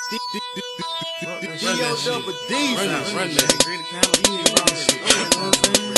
D.O. D's Run that.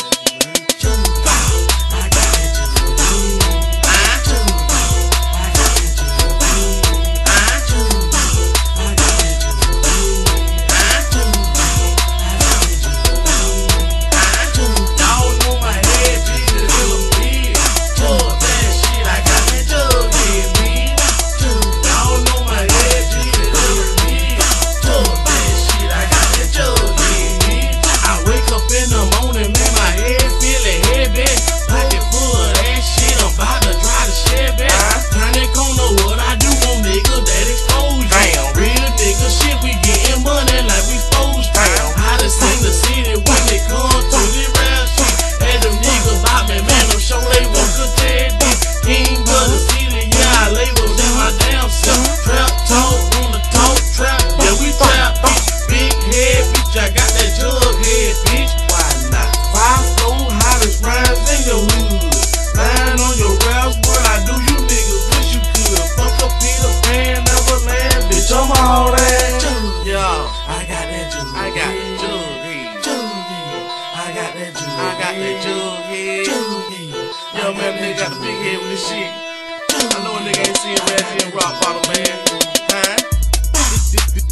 Yo, man, nigga got the big head with this shit. I know a nigga ain't seen Reggie and Rock Bottom, man. Huh?